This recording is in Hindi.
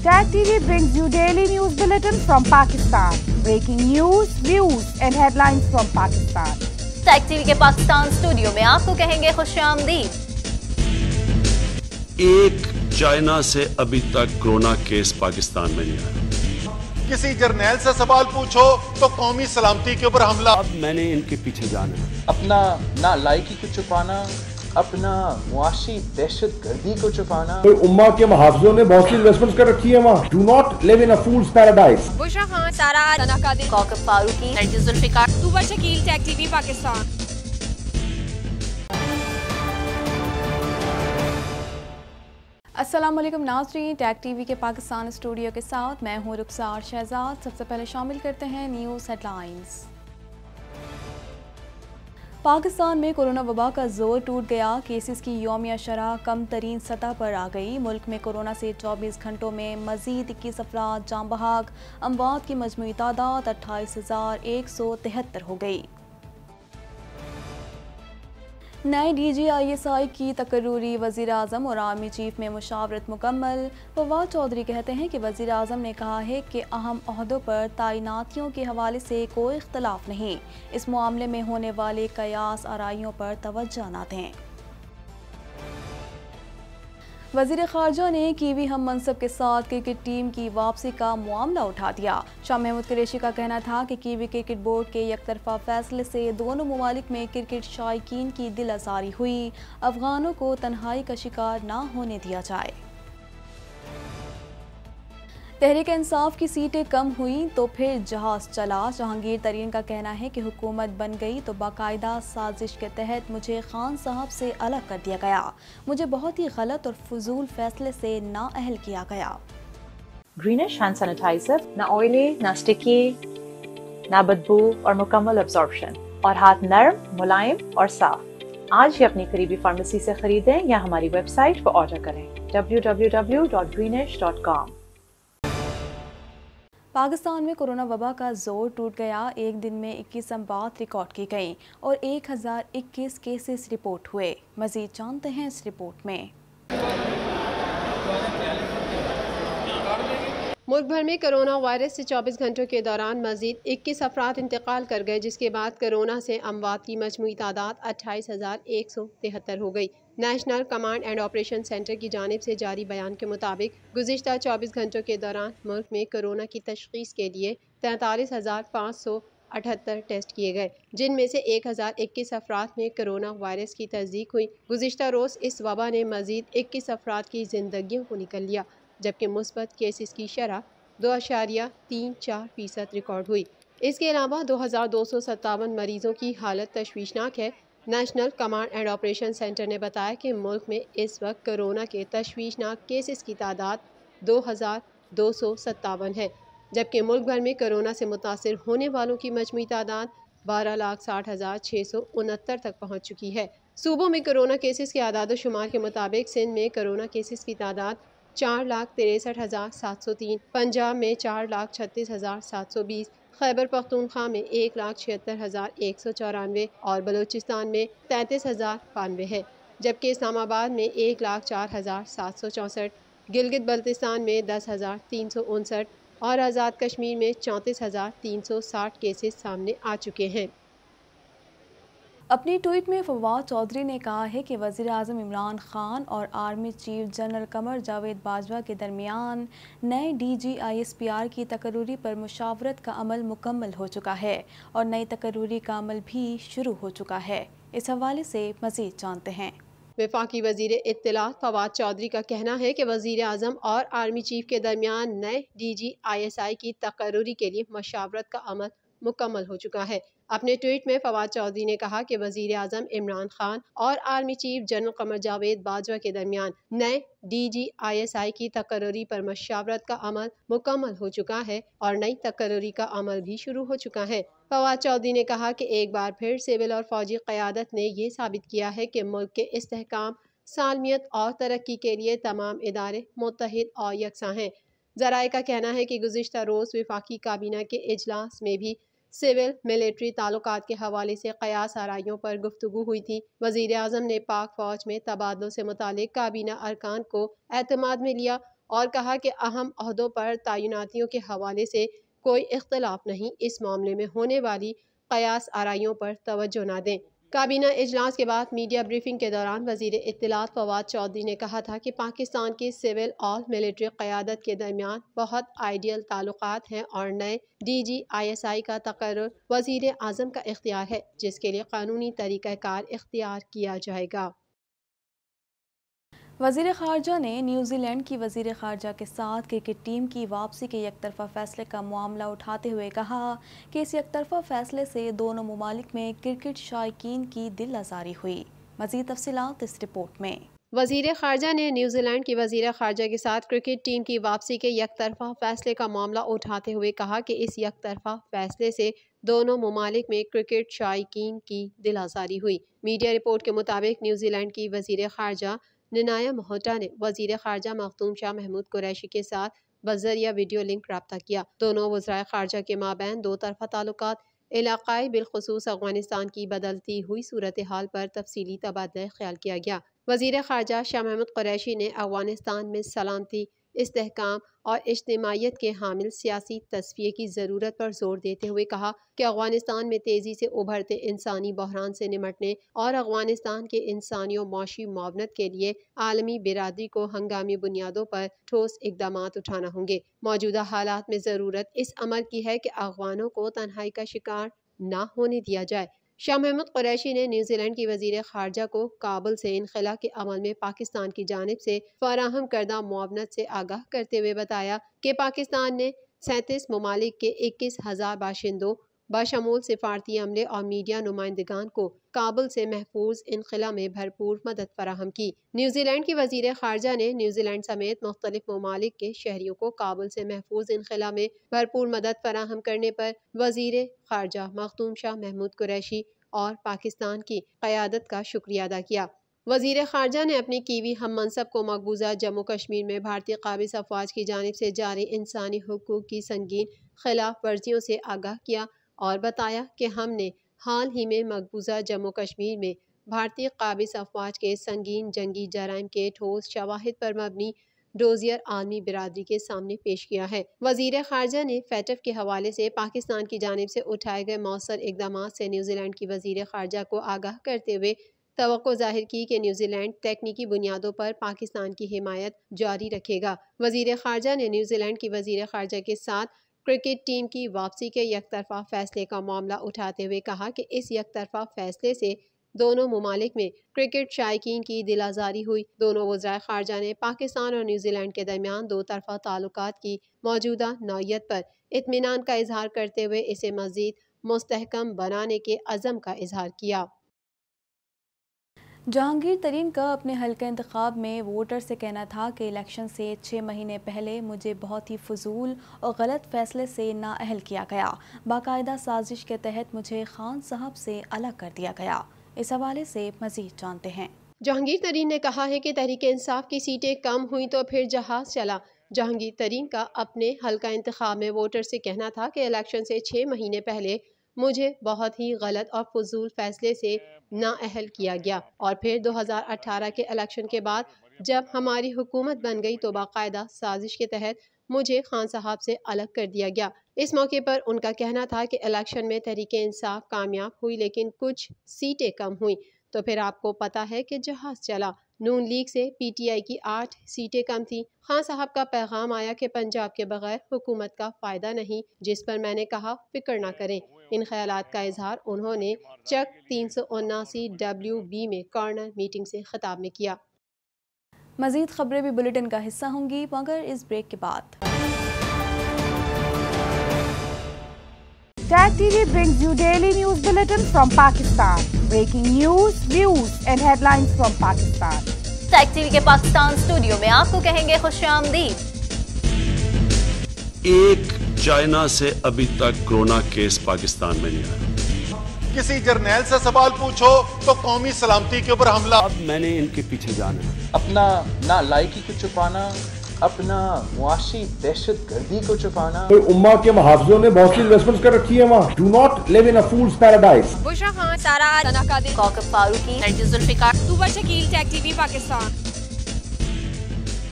Tag TV brings you daily news bulletin from Pakistan. Breaking news, views and headlines from Pakistan. Tag TV के पाकिस्तान स्टूडियो में आपको कहेंगे खुशामदीद। एक चाइना से अभी तक कोरोना केस पाकिस्तान में नहीं आया। किसी जर्नैल से सवाल पूछो तो कौमी सलामती के ऊपर हमला। अब मैंने इनके पीछे जाना है। अपना ना लायकी को छुपाना, अपना मुआशी दहशत गर्दी को छुपाना। तो उम्मा के मुहाफिजों ने बहुत सी इन्वेस्टमेंट्स कर रखी है वहाँ। Do not live in a fool's paradise. Bushra Khan, Sara Tanakadir, Kaukab Farooqui, Nargis Zulfiqar, Tuba Shakeel, tag TV Pakistan. अस्सलाम वालेकुम नाज़रीन, टैग टीवी के पाकिस्तान स्टूडियो के साथ मैं हूँ रुखसार शहजाद। सबसे पहले शामिल करते हैं न्यूज़ हेडलाइंस। पाकिस्तान में कोरोना वबा का जोर टूट गया। केसेस की यौमिया शरह कम तरीन सतह पर आ गई। मुल्क में कोरोना से 24 घंटों में मजीद 21 अफराद जाँ बहक। अमवात की मजमूई तादाद 28,173 हो गई। नए DGISI की तकर्रूरी वज़ीर आज़म और आर्मी चीफ में मुशावरत मुकम्मल। फवाद चौधरी कहते हैं कि वज़ीर आज़म ने कहा है कि अहम ओहदों पर तैनातियों के हवाले से कोई इख्तलाफ नहीं। इस मामले में होने वाले कयास आराइयों पर तवज्जो न दें। वज़ीर ख़ारजा ने कीवी हम मनसब के साथ क्रिकेट टीम की वापसी का मामला उठा दिया। शाह महमूद कुरैशी का कहना था कि कीवी क्रिकेट बोर्ड के एकतरफा फैसले से दोनों ममालिक में क्रिकेट शायकीन की दिल आज़ारी हुई। अफगानों को तन्हाई का शिकार ना होने दिया जाए। तहरीक इंसाफ की सीटें कम हुई तो फिर जहाज चला। जहांगीर तरीन का कहना है कि हुकूमत बन गई तो बाकायदा साजिश के तहत मुझे खान साहब से अलग कर दिया गया। मुझे बहुत ही गलत और फजूल फैसले से नाअहल किया गया। ग्रीनिश हैंड सैनिटाइजर, ना ऑयली, ना स्टिकी, ना बदबू और मुकम्मल अब्जॉर्प्शन और हाथ नरम, मुलायम और साफ। आज ही अपनी करीबी फार्मेसी से खरीदें या हमारी वेबसाइट पर ऑर्डर करें www.greenish.com। पाकिस्तान में कोरोना वबा का जोर टूट गया। एक दिन में 21 अमवात रिकॉर्ड की गई और 1021 केसेस रिपोर्ट हुए। मजीद जानते हैं इस रिपोर्ट में। मुल्क भर में कोरोना वायरस से 24 घंटों के दौरान मजीद 21 अफराद इंतकाल कर गए, जिसके बाद कोरोना से अमवात की मजमूई तादाद 28,173 हो गई। National command and operation centre की जानिब से जारी बयान के मुताबिक गुज़िश्ता 24 घंटों के दौरान मुल्क में कोरोना की तशख़ीस के लिए 43,578 टेस्ट किए गए, जिनमें से 1,021 अफराद में कोरोना वायरस की तस्दीक हुई। गुज़िश्ता रोज़ इस वबा ने मजीद 21 अफराद की जिंदगियों को निकल लिया, जबकि मुस्बत केसेस की शरह 2.34% रिकॉर्ड हुई। इसके अलावा 2,257 मरीजों की हालत तशवीशनाक है। National command and operation centre ने बताया कि मुल्क में इस वक्त कोरोना के तशवीशनाक केसेस की तादाद 2,257 है, जबकि मुल्क भर में कोरोना से मुतासिर होने वालों की मजमूई तादाद 12,60,669 तक पहुँच चुकी है। सूबों में कोरोना केसेस के आदाद शुमार के मुताबिक सिंध में कोरोना केसेस की तादाद 4,63,703, पंजाब में 4,36,720, खैबर पख्तूनख्वा में 1,76,194 और बलूचिस्तान में 33,092 है, जबकि इस्लामाबाद में 1,04,764, गिलगित बल्तिस्तान में 10,359 और आज़ाद कश्मीर में 34,360 केसेस सामने आ चुके हैं। अपनी ट्वीट में फवाद चौधरी ने कहा है कि वज़ीर आज़म इमरान खान और army chief general Qamar Javed Bajwa के दरमियान नए DGISPR की तकर्रूरी पर मुशावरत का अमल मुकम्मल हो चुका है और नई तकर्रूरी का अमल भी शुरू हो चुका है। इस हवाले से मज़ीद जानते हैं। वफाकी वज़ीर इत्तलात फवाद चौधरी का कहना है कि वज़ीर आज़म और आर्मी चीफ के दरमियान नए DGISI की तकर्रूरी के लिए मशावरत का अमल मुकम्मल हो चुका है। अपने ट्वीट में फवाद चौधरी ने कहा कि वज़ीर आज़म इमरान खान और army chief general Qamar Javed Bajwa के दरमियान नए DGISI की तकर्रूरी पर मशावरत का अमल मुकम्मल हो चुका है और नई तकर्रूरी का अमल भी शुरू हो चुका है। फवाद चौधरी ने कहा कि एक बार फिर सिविल और फौजी क़यादत ने ये साबित किया है कि मुल्क के इस्तेहकाम, सालमियत और तरक्की के लिए तमाम इदारे मुत्तहिद और यकसा हैं। ज़राए का कहना है कि गुज़िश्ता रोज़ वफाकी काबीना के इजलास में भी सिविल मिलिट्री ताल्लुकात के हवाले से कयास आराइयों पर गुफ्तगू हुई थी। वज़ीर आज़म ने पाक फ़ौज में तबादलों से मुतालिक काबीना अरकान को एतमाद में लिया और कहा कि अहम ओहदों पर तैनातियों के हवाले से कोई इख्तलाफ नहीं, इस मामले में होने वाली कयास आराइयों पर तवज्जो न दें। काबीना इजलास के बाद मीडिया ब्रीफिंग के दौरान वज़ीर इत्तलात फवाद चौधरी ने कहा था कि पाकिस्तान की सिविल और मिलिट्री क़यादत के दरमियान बहुत आइडियल ताल्लुकात हैं और नए DGISI का तकर्रुर वज़ीर आज़म का इख्तियार है, जिसके लिए कानूनी तरीक़ाकार इख्तियार किया जाएगा। वज़ीर ख़ारजा ने न्यूज़ीलैंड की वज़ीर ख़ारजा के साथ क्रिकेट टीम की वापसी के एकतरफ़ा फ़ैसले का मामला उठाते हुए कहा कि इस एकतरफ़ा फ़ैसले से दोनों ममालिक में क्रिकेट शायकीन की दिल आज़ारी हुई। मज़ीद तफ़सीलात इस रिपोर्ट में। वज़ीर ख़ारजा ने न्यूज़ीलैंड की वज़ीर ख़ारजा के साथ क्रिकेट टीम की वापसी के एकतरफ़ा फ़ैसले का मामला उठाते हुए कहा कि इस एकतरफ़ा फ़ैसले से दोनों ममालिक में क्रिकेट शायकीन की दिल आज़ारी हुई। मीडिया रिपोर्ट के मुताबिक न्यूज़ीलैंड की वज़ीर ख़ारजा निनाया मोहटा ने वज़ीर ख़ारजा मखदूम शाह महमूद कुरैशी के साथ बज़रिया वीडियो लिंक रब्ता किया। दोनों वज़राए ख़ारजा के माबैन दो तरफ़ा ताल्लुकात, इलाक़ाई बिलख़ुसूस अफ़ग़ानिस्तान की बदलती हुई सूरत हाल पर तफसीली तबादला ख्याल किया गया। वज़ीर ख़ारजा शाह महमूद कुरैशी ने अफ़ग़ानिस्तान में सलामती, इस्तेहकाम और इज्तिमाइयत के हामिल सियासी तस्फ़िये की ज़रूरत पर जोर देते हुए कहा कि अफ़ग़ानिस्तान में तेज़ी से उभरते इंसानी बहरान से निमटने और अफ़ग़ानिस्तान के इंसानी और माशी मुआवनत के लिए आलमी बिरादरी को हंगामी बुनियादों पर ठोस इक़दामात उठाना होंगे। मौजूदा हालात में ज़रूरत इस अमल की है कि अफ़ग़ानों को तन्हाई का शिकार न होने दिया जाए। शाह महमूद कुरैशी ने न्यूज़ीलैंड की वज़ीर ख़ारजा को काबुल से इनख़ला के अमल में पाकिस्तान की जानिब से फराहम करदा मुआवनत से आगाह करते हुए बताया कि पाकिस्तान ने 37 ममालिक के 21,000 बाशिंदों बशमूल सिफारती अमले और मीडिया नुमाइंदगान को काबुल से महफूज इनख़ला में भरपूर मदद फराहम की। न्यूज़ीलैंड की वज़ीर ख़ारजा ने न्यूज़ीलैंड समेत मुख्तलिफ ममालिक के शहरियों को काबुल से महफूज इनख़ला में भरपूर मदद फराहम करने पर वज़ीर ख़ारजा मखदूम शाह महमूद कुरैशी और पाकिस्तान की क़यादत का शुक्रिया अदा किया। वज़ीर ख़ारजा ने अपनी कीवी हम मनसब को मकबूजा जम्मू कश्मीर में भारतीय काबिज़ अफ़वाज की जानिब से जारी इंसानी हुकूक़ की संगीन खिलाफ वर्जियों से आगाह किया और बताया कि हमने हाल ही में मकबूजा जम्मू कश्मीर में भारतीय काबिज़ अफ़वाज के संगीन जंगी जराइम के ठोस शवाहिद पर मबनी डोजियर आलमी बिरादरी के सामने पेश किया है। वज़ीर ख़ारजा ने फैटफ के हवाले से पाकिस्तान की जानिब से उठाए गए मौसर इक़दामात से न्यूज़ीलैंड की वज़ीर ख़ारजा को आगाह करते हुए तवक्को ज़ाहिर की कि न्यूज़ीलैंड तकनीकी बुनियादों पर पाकिस्तान की हिमायत जारी रखेगा। वज़ीर ख़ारजा ने न्यूज़ीलैंड की वज़ीर ख़ारजा के साथ क्रिकेट टीम की वापसी के एकतरफ़ा फ़ैसले का मामला उठाते हुए कहा कि इस एकतरफ़ा फ़ैसले से दोनों ममालिक में क्रिकेट शायकीन की दिल आज़ारी हुई। दोनों वज़राए ख़ारजा ने पाकिस्तान और न्यूज़ीलैंड के दरमियान दो तरफ़ा ताल्लुकात की मौजूदा नौइयत पर इत्मीनान का इजहार करते हुए इसे मज़ीद मुस्तहकम बनाने के अज़म का इजहार किया। जहांगीर तरीन का अपने हल्का इंतखाब में वोटर से कहना था कि इलेक्शन से 6 महीने पहले मुझे बहुत ही फजूल और गलत फैसले से नाअहल किया गया। बाकायदा साजिश के तहत मुझे खान साहब से अलग कर दिया गया। इस हवाले से मज़ीद जानते हैं। जहांगीर तरीन ने कहा है कि तहरीक इंसाफ की सीटें कम हुई तो फिर जहाज चला। जहांगीर तरीन का अपने हल्का इंतखाब में वोटर से कहना था कि इलेक्शन से 6 महीने पहले मुझे बहुत ही गलत और फजूल फैसले से नाअहल किया गया और फिर 2018 के इलेक्शन के बाद जब हमारी हुकूमत बन गई तो बाकायदा साजिश के तहत मुझे खान साहब से अलग कर दिया गया। इस मौके पर उनका कहना था कि इलेक्शन में तहरीक इंसाफ कामयाब हुई लेकिन कुछ सीटें कम हुई तो फिर आपको पता है कि जहाज चला। नून लीग से PTI की 8 सीटें कम थी। खान साहब का पैगाम आया कि पंजाब के बगैर हुकूमत का फ़ायदा नहीं, जिस पर मैंने कहा फ़िक्र ना करें। इन ख्यालात का इजहार उन्होंने चक 379 WB में कॉर्नर मीटिंग से खिताब में किया। मज़ीद खबरें भी बुलेटिन का हिस्सा होंगी मगर इस ब्रेक के बाद। Tag TV brings you daily news bulletin from Pakistan. Breaking news, views and headlines from Pakistan. Tag TV के पाकिस्तान स्टूडियो में आपको कहेंगे खुशामदीद। एक चाइना से अभी तक कोरोना केस पाकिस्तान में नहीं आया। किसी जर्नैल से सवाल पूछो तो कौमी सलामती के ऊपर हमला। अब मैंने इनके पीछे जाना है। अपना नालायकी को छुपाना, अपना मुआशी दहशत गर्दी को छुपाना। उम्मा के मुहाफ़िज़ों ने बहुत सी इन्वेस्टमेंट्स कर रखी है वहाँ। Do not live in a fool's paradise. Bushra Khan, Sara, Sana Qadir, Kaukab Farooqui, Nargis Zulfiqar, Tuba Shakeel, tag TV Pakistan.